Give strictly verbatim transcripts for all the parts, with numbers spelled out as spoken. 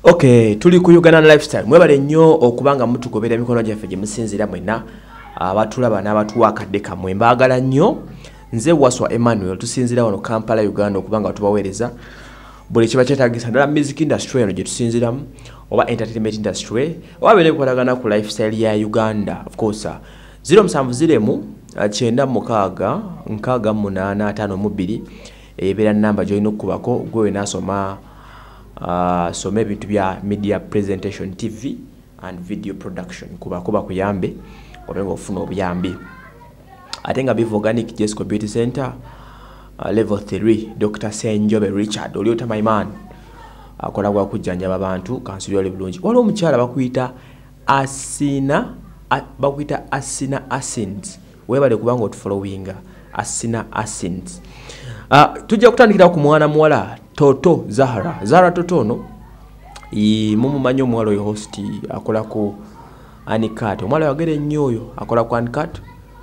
Okay, tuli ku Uganda Lifestyle. Mwebale nnyo okubanga mutugobera mikono gyaffe gye musinzira mwena abatulaba n'abatuwa akadde kamwe. Mbaagala nnyo. Nze Waswa Emmanuel tusinzira wano Kampala Uganda okubanga tubaweereza buli kiba kyetaagisa ddala music industry eno gye tusinziramu oba entertainment industry oba bene bikwatagana ku lifestyle ya Uganda. Of course zero musanvu ziremu kyenda mukaaga nkaaga munaana ataano mu bbiri ebeera namba gy'olina okukubako gwe wenaasoma Uh, some ebintu bya media presentation T V and video production kuba kuba kuyambe obenga ofuna obuyambi ate nga Bivu Organic Jesco Beauty Center uh, level three Doctor Senjobe Richard oliota my man akola gwa kujjanjaba abantu kansulyo bulungi waliwo omukyala bakuyita Asina a, bakuyita Asina Asins webale kubanga otufollowinga Asina Asins uh, tujja kutandikira ku mwana muwala Toto Zahara Zahara Toto no i mumu manyo mwalo yo host akola ku Anikat omwalo yagere nnyo oyo akola ku Anikat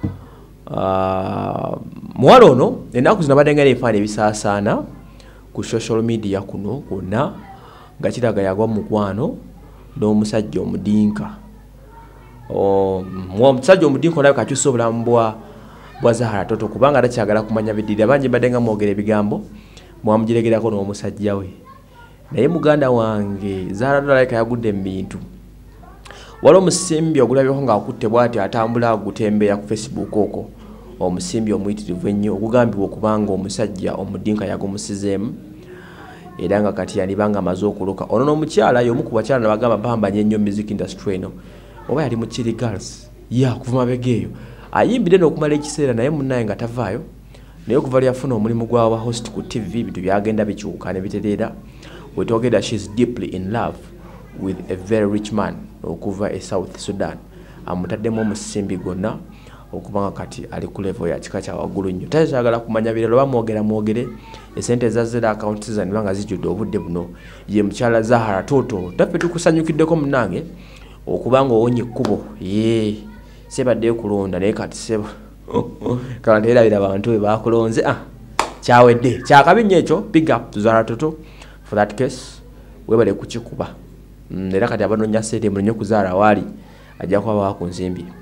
uh, mwalo no enaku zinabadenga ne fane bisaasana ku social media kuno kuna ngakiraga yagwa mukwano n'omusajja omudinka o mwa omusajja omudinka nayo kakyusa obulamu bwa bwa Zahara Toto kubanga takyagala kumanya bidira bangi badenga mwogere bigambo mwamujiregerako n'omusajja we naye muganda wange Zahara Toto yagudde mu bintu waliwo omusimbi ogulabyeko nga akutte bw'ati atambula agutembeya ku Facebook okwo omusimbi omuyitirivu ennyo ogugambibwa okubanga omusajja omudinka yagumusizeemu era nga kati yanibanga amaze okuluka ono n'omukyala y'omu ku bakyala nabagamba bambanye ennyo music industry eno oba yali mu Chili Girls ya kuva mabega eyo ayimbire n'okumala ekiseera naye munnaye nga tavaayo naye okuva lyafuna omulimu gwa host ku T V bintu byagenda bikyuka ne bitereera we talk that she is deeply in love with a very rich man okuva e South Sudan amutaddemu omusimbi gonna okubanga kati ali ku level ya kika kya waggulu nnyo takyagala kumanya biralo bamwogera mwogere esente za zera account za nibanga zijjudde obudde buno ye mukyala Zahara Toto taffe tukusanyukiddeko munange okubanga owonye ekkubo ye sebadde kulonda naye kati seba kala era bira abantu bakulonze ah kyawedde kyakabinye ekyo big up to Zahara Toto for that case webale kukikuba era kati abanonya sente munyo ku Zahara wali ajja kwa wa ku nzimbi